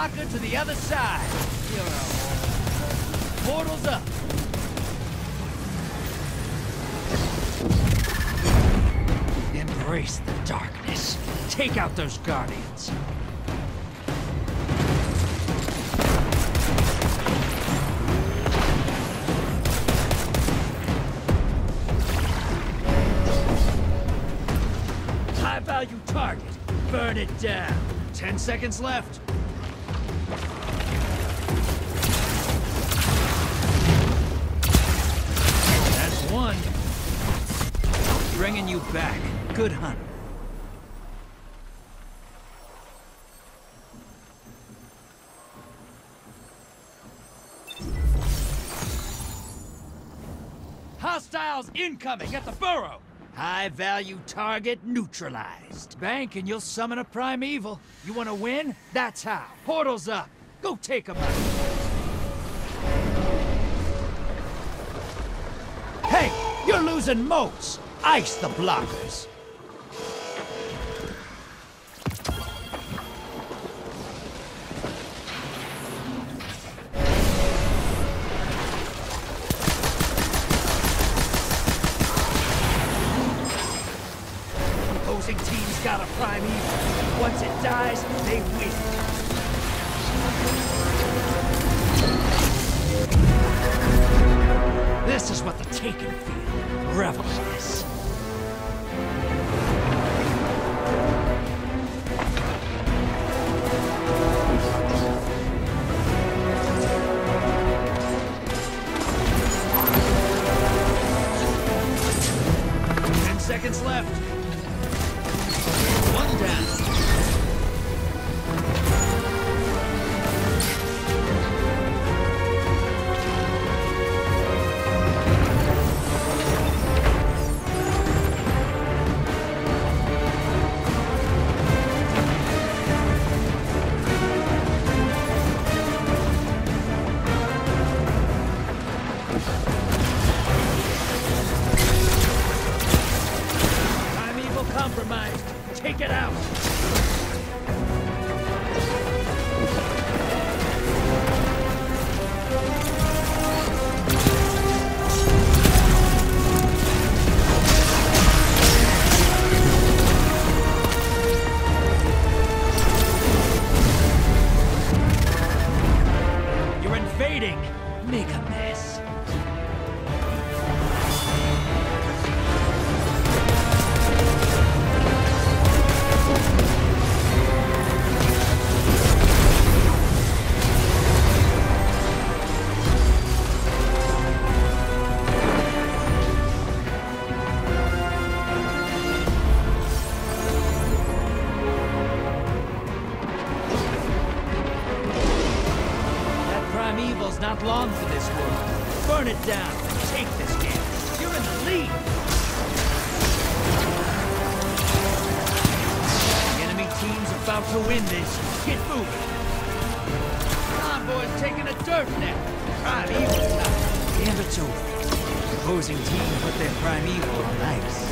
marker to the other side. Portal's up. Embrace the darkness. Take out those guardians. High-value target. Burn it down. 10 seconds left. That's one. Bringing you back. Good hunt. Hostiles incoming at the burrow. High-value target neutralized. Bank and you'll summon a primeval. You want to win? That's how. Portal's up. Go take 'em out. Hey, you're losing motes. Ice the blockers. Opposing team's got a primeval. Once it dies, they win. This is what the Taken feel. Revel in this. Seconds left. One down. Compromised. Take it out. You're invading. Make a mess. Primeval's not long for this world. Burn it down. Take this game. You're in the lead. The enemy team's about to win this. Get moving. Convoy's taking a dirt nap. Primeval's not. Gambit's over. The opposing team put their primeval on ice.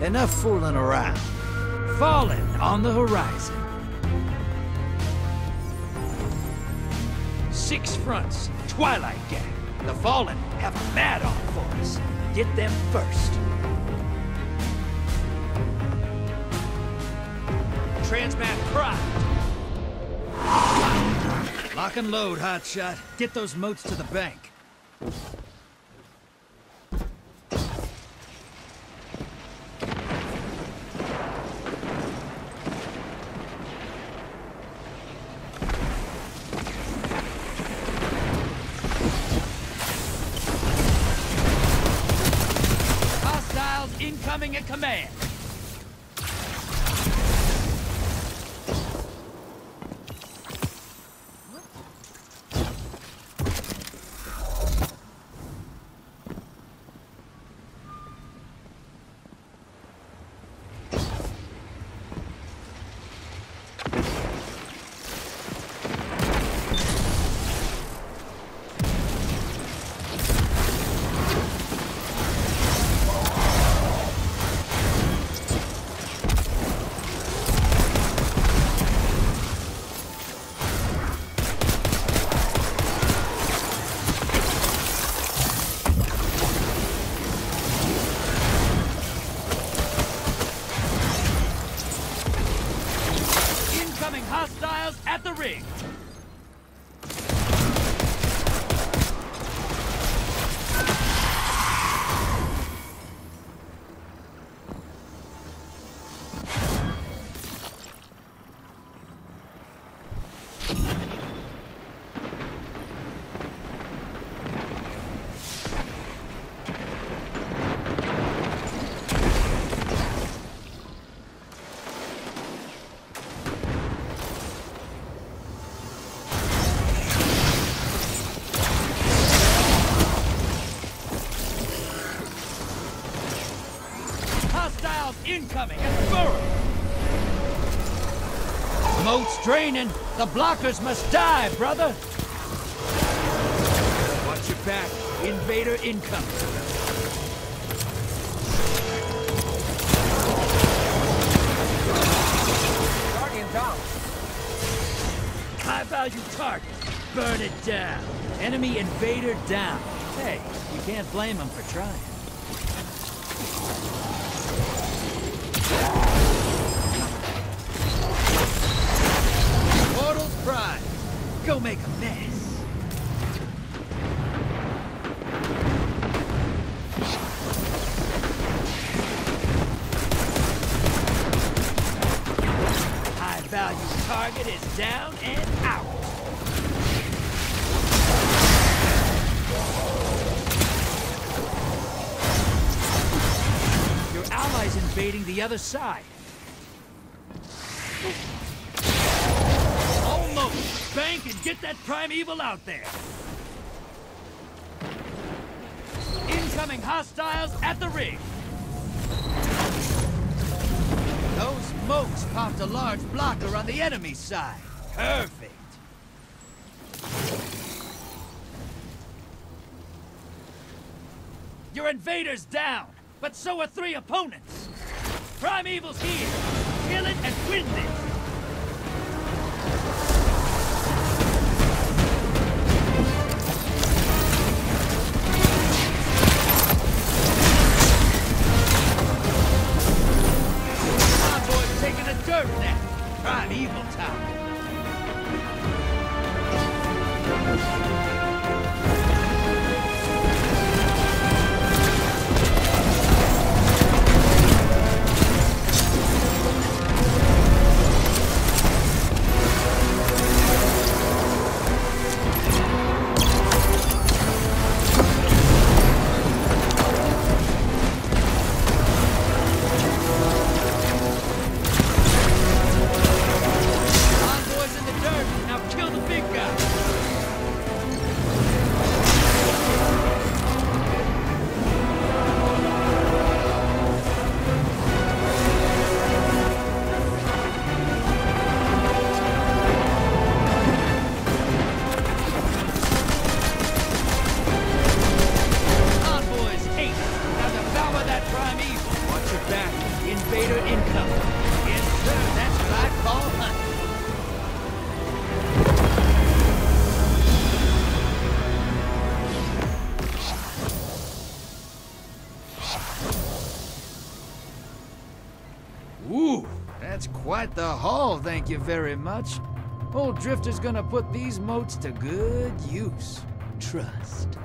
Enough fooling around. Fallen on the horizon. 6 fronts, Twilight Gang. The Fallen have a mad on for us. Get them first. Transmat Prime. Lock and load, Hotshot. Get those moats to the bank. Hostiles incoming at command. Hostiles at the ring! Hostiles incoming at the burrow! Moat's draining. The blockers must die, brother! Watch your back. Invader incoming. Guardian down. High-value target. Burn it down. Enemy invader down. Hey, you can't blame them for trying. Portal's prime. Go make a mess. High-value target is down and out. Your allies invading the other side. Almost! Bank and get that primeval out there! Incoming hostiles at the ring! Those moats popped a large blocker on the enemy side. Perfect! Your invader's down, but so are 3 opponents! Primeval's here! Kill it and win this! Taking a dirt nap. Primeval time. invader incoming. Yes, sir, that's what I call hunting. Ooh, that's quite the haul, thank you very much. Old Drifter's gonna put these moats to good use. Trust.